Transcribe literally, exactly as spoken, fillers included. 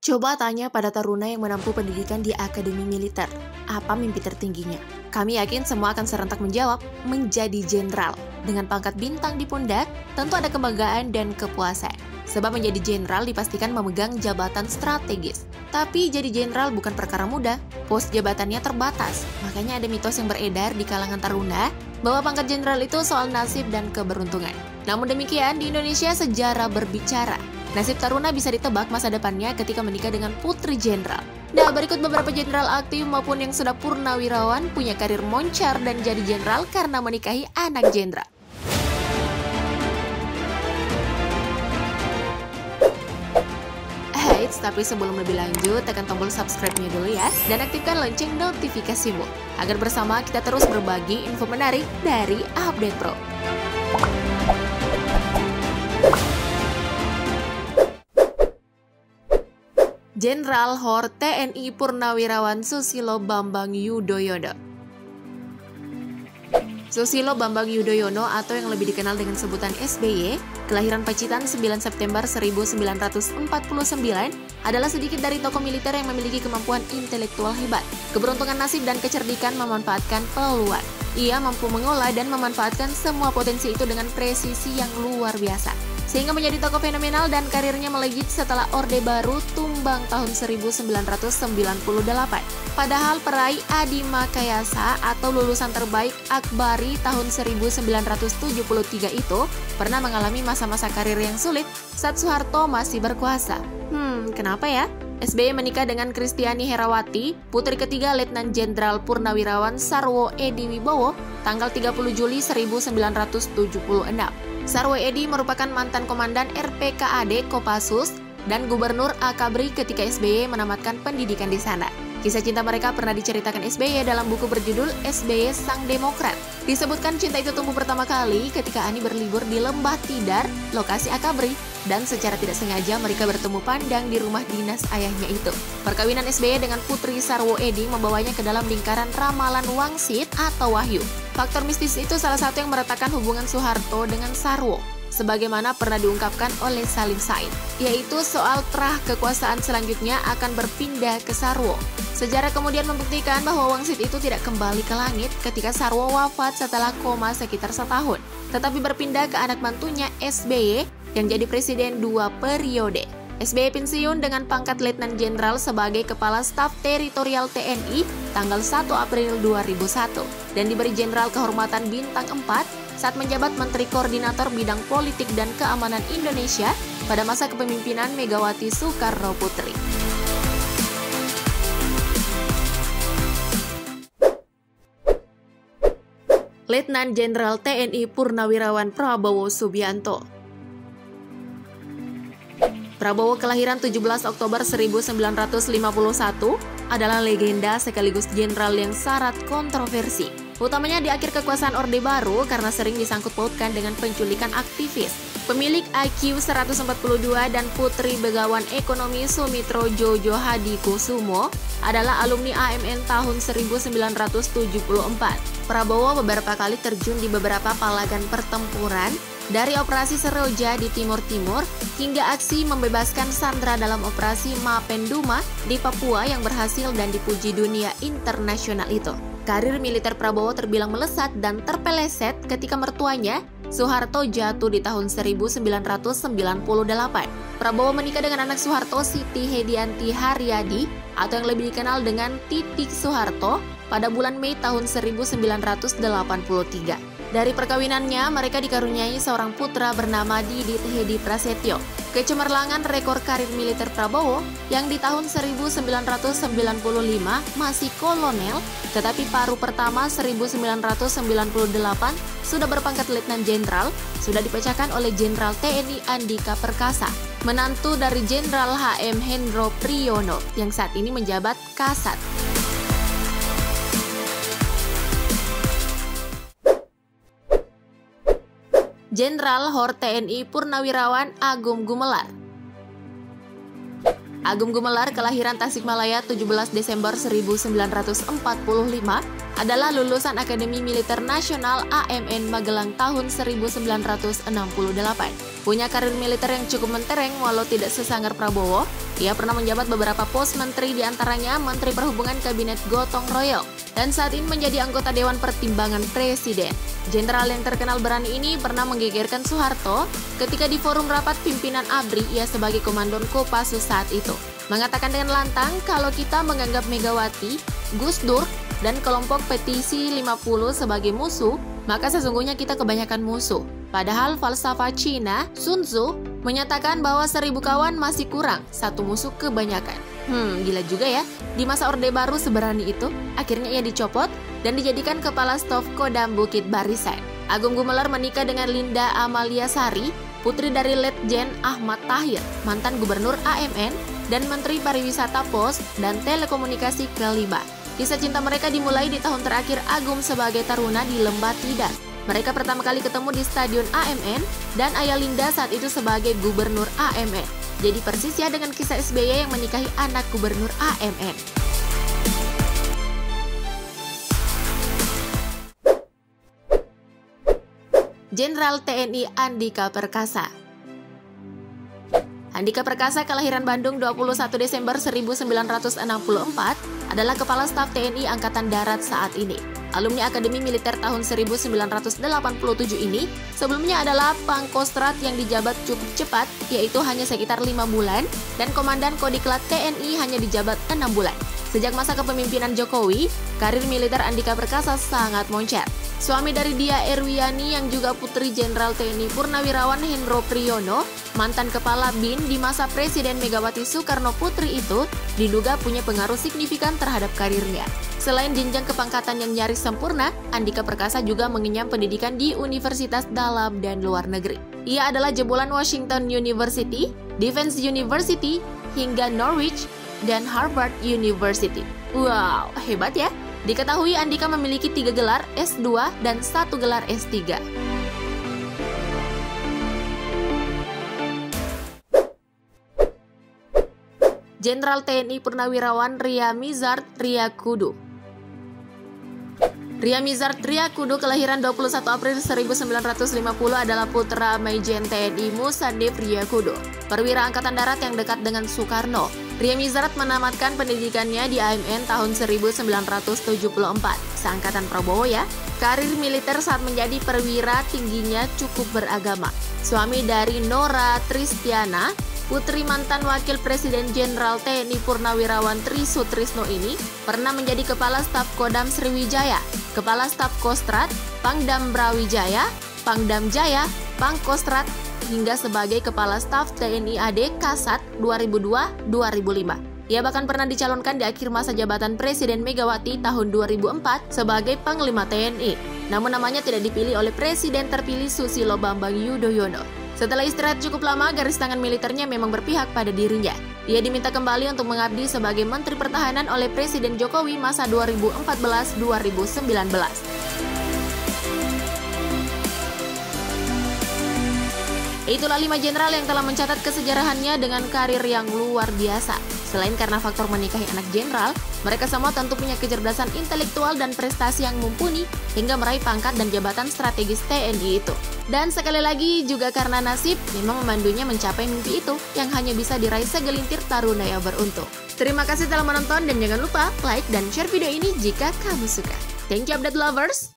Coba tanya pada taruna yang menempuh pendidikan di Akademi Militer, apa mimpi tertingginya? Kami yakin semua akan serentak menjawab, menjadi jenderal. Dengan pangkat bintang di pundak, tentu ada kebanggaan dan kepuasan. Sebab menjadi jenderal dipastikan memegang jabatan strategis. Tapi jadi jenderal bukan perkara mudah, pos jabatannya terbatas. Makanya ada mitos yang beredar di kalangan taruna, bahwa pangkat jenderal itu soal nasib dan keberuntungan. Namun demikian, di Indonesia sejarah berbicara. Nasib taruna bisa ditebak masa depannya ketika menikah dengan putri jenderal. Nah, berikut beberapa jenderal aktif maupun yang sudah purnawirawan punya karir moncar dan jadi jenderal karena menikahi anak jenderal. Eits, tapi sebelum lebih lanjut, tekan tombol subscribe-nya dulu ya, dan aktifkan lonceng notifikasimu, agar bersama kita terus berbagi info menarik dari Update Pro. Jenderal Hor T N I Purnawirawan Susilo Bambang Yudhoyono. Susilo Bambang Yudhoyono atau yang lebih dikenal dengan sebutan S B Y, kelahiran Pacitan sembilan September seribu sembilan ratus empat puluh sembilan, adalah sedikit dari tokoh militer yang memiliki kemampuan intelektual hebat, keberuntungan nasib dan kecerdikan memanfaatkan peluang. Ia mampu mengolah dan memanfaatkan semua potensi itu dengan presisi yang luar biasa, sehingga menjadi tokoh fenomenal dan karirnya melejit setelah Orde Baru tumbang tahun seribu sembilan ratus sembilan puluh delapan. Padahal peraih Adi Makayasa atau lulusan terbaik Akbari tahun seribu sembilan ratus tujuh puluh tiga itu pernah mengalami masa-masa karir yang sulit saat Soeharto masih berkuasa. Hmm, kenapa ya? S B Y menikah dengan Kristiani Herawati, putri ketiga Letnan Jenderal Purnawirawan Sarwo Edi Wibowo, tanggal tiga puluh Juli seribu sembilan ratus tujuh puluh enam. Sarwo Edi merupakan mantan komandan R P K A D Kopassus dan Gubernur Akabri ketika S B Y menamatkan pendidikan di sana. Kisah cinta mereka pernah diceritakan S B Y dalam buku berjudul S B Y Sang Demokrat. Disebutkan cinta itu tumbuh pertama kali ketika Ani berlibur di Lembah Tidar, lokasi Akabri, dan secara tidak sengaja mereka bertemu pandang di rumah dinas ayahnya itu. Perkawinan S B Y dengan putri Sarwo Edi membawanya ke dalam lingkaran ramalan wangsit atau wahyu. Faktor mistis itu salah satu yang meretakan hubungan Soeharto dengan Sarwo, sebagaimana pernah diungkapkan oleh Salim Said, yaitu soal terah kekuasaan selanjutnya akan berpindah ke Sarwo. Sejarah kemudian membuktikan bahwa wangsit itu tidak kembali ke langit ketika Sarwo wafat setelah koma sekitar setahun, tetapi berpindah ke anak mantunya S B Y yang jadi presiden dua periode. S B Y pensiun dengan pangkat Letnan Jenderal sebagai Kepala Staf Teritorial T N I tanggal satu April dua ribu satu dan diberi Jenderal Kehormatan Bintang empat saat menjabat Menteri Koordinator Bidang Politik dan Keamanan Indonesia pada masa kepemimpinan Megawati Soekarno Putri. Letnan Jenderal T N I Purnawirawan Prabowo Subianto. Prabowo kelahiran tujuh belas Oktober seribu sembilan ratus lima puluh satu adalah legenda sekaligus jenderal yang syarat kontroversi, utamanya di akhir kekuasaan Orde Baru karena sering disangkut pautkan dengan penculikan aktivis. Pemilik I Q seratus empat puluh dua dan putri begawan ekonomi Sumitro Jojo Hadikusumo adalah alumni A M N tahun seribu sembilan ratus tujuh puluh empat. Prabowo beberapa kali terjun di beberapa palagan pertempuran, dari operasi Seroja di Timur Timur hingga aksi membebaskan sandera dalam operasi Mapenduma di Papua yang berhasil dan dipuji dunia internasional itu. Karir militer Prabowo terbilang melesat dan terpeleset ketika mertuanya, Soeharto, jatuh di tahun seribu sembilan ratus sembilan puluh delapan. Prabowo menikah dengan anak Soeharto, Siti Hedianti Haryadi, atau yang lebih dikenal dengan Titik Soeharto, pada bulan Mei tahun seribu sembilan ratus delapan puluh tiga. Dari perkawinannya, mereka dikaruniai seorang putra bernama Didit Hedi Prasetyo. Kecemerlangan rekor karir militer Prabowo yang di tahun seribu sembilan ratus sembilan puluh lima masih kolonel, tetapi paruh pertama seribu sembilan ratus sembilan puluh delapan sudah berpangkat Letnan Jenderal, sudah dipecahkan oleh Jenderal T N I Andika Perkasa, menantu dari Jenderal H M Hendro Priyono yang saat ini menjabat Kasat. Jenderal Hor T N I Purnawirawan Agum Gumelar. Agum Gumelar kelahiran Tasikmalaya tujuh belas Desember seribu sembilan ratus empat puluh lima adalah lulusan Akademi Militer Nasional A M N Magelang tahun seribu sembilan ratus enam puluh delapan. Punya karir militer yang cukup mentereng walau tidak sesanggar Prabowo, ia pernah menjabat beberapa pos menteri diantaranya Menteri Perhubungan Kabinet Gotong Royong dan saat ini menjadi anggota Dewan Pertimbangan Presiden. Jenderal yang terkenal berani ini pernah menggegerkan Soeharto ketika di forum rapat pimpinan A B R I ia sebagai komandan Kopassus saat itu. Mengatakan dengan lantang kalau kita menganggap Megawati, Gus Dur, dan kelompok petisi lima puluh sebagai musuh, maka sesungguhnya kita kebanyakan musuh. Padahal falsafah Cina, Sun Tzu, menyatakan bahwa seribu kawan masih kurang, satu musuh kebanyakan. Hmm, gila juga ya. Di masa Orde Baru seberani itu, akhirnya ia dicopot dan dijadikan Kepala Staf Kodam Bukit Barisan. Agung Gumelar menikah dengan Linda Amalia Sari, putri dari Letjen Ahmad Tahir, mantan Gubernur A M N dan Menteri Pariwisata Pos dan Telekomunikasi kelima. Kisah cinta mereka dimulai di tahun terakhir Agung sebagai taruna di Lembah Tidar. Mereka pertama kali ketemu di Stadion A M N dan ayah Linda saat itu sebagai Gubernur A M N. Jadi persis ya dengan kisah S B Y yang menikahi anak Gubernur A M N. Jenderal T N I Andika Perkasa. Andika Perkasa kelahiran Bandung dua puluh satu Desember seribu sembilan ratus enam puluh empat adalah Kepala Staf T N I Angkatan Darat saat ini. Alumni Akademi Militer tahun seribu sembilan ratus delapan puluh tujuh ini sebelumnya adalah Pangkostrat yang dijabat cukup cepat, yaitu hanya sekitar lima bulan, dan Komandan Kodiklat T N I hanya dijabat enam bulan. Sejak masa kepemimpinan Jokowi, karir militer Andika Perkasa sangat moncer. Suami dari Dia Erwiani yang juga putri Jenderal T N I Purnawirawan Hendro Priyono, mantan Kepala B I N di masa Presiden Megawati Soekarno Putri itu, diduga punya pengaruh signifikan terhadap karirnya. Selain jenjang kepangkatan yang nyaris sempurna, Andika Perkasa juga mengenyam pendidikan di universitas dalam dan luar negeri. Ia adalah jebolan Washington University, Defense University, hingga Norwich dan Harvard University. Wow, hebat ya! Diketahui Andika memiliki tiga gelar S dua dan satu gelar S tiga. Jenderal T N I Purnawirawan Ria Mizard Triakudu. Ria Mizard Triakudu kelahiran dua puluh satu April seribu sembilan ratus lima puluh adalah putra Maijen T N I Musandif Triakudu, perwira Angkatan Darat yang dekat dengan Soekarno. Ria Mizard menamatkan pendidikannya di A M N tahun seribu sembilan ratus tujuh puluh empat, seangkatan Prabowo ya. Karir militer saat menjadi perwira tingginya cukup beragama. Suami dari Nora Tristiana, putri mantan Wakil Presiden Jenderal T N I Purnawirawan Tri Sutrisno ini pernah menjadi Kepala Staf Kodam Sriwijaya, Kepala Staf Kostrat, Pangdam Brawijaya, Pangdam Jaya, Pangkostrat, hingga sebagai Kepala Staf T N I A D Kasat dua ribu dua sampai dua ribu lima. Ia bahkan pernah dicalonkan di akhir masa jabatan Presiden Megawati tahun dua ribu empat sebagai Panglima T N I. Namun namanya tidak dipilih oleh Presiden terpilih Susilo Bambang Yudhoyono. Setelah istirahat cukup lama, garis tangan militernya memang berpihak pada dirinya. Ia diminta kembali untuk mengabdi sebagai Menteri Pertahanan oleh Presiden Jokowi masa dua ribu empat belas sampai dua ribu sembilan belas. Itulah lima jenderal yang telah mencatat kesejarahannya dengan karir yang luar biasa. Selain karena faktor menikahi anak jenderal, mereka semua tentu punya kecerdasan intelektual dan prestasi yang mumpuni hingga meraih pangkat dan jabatan strategis T N I itu. Dan sekali lagi juga karena nasib memang memandunya mencapai mimpi itu yang hanya bisa diraih segelintir taruna yang beruntung. Terima kasih telah menonton dan jangan lupa like dan share video ini jika kamu suka. Thank you update lovers!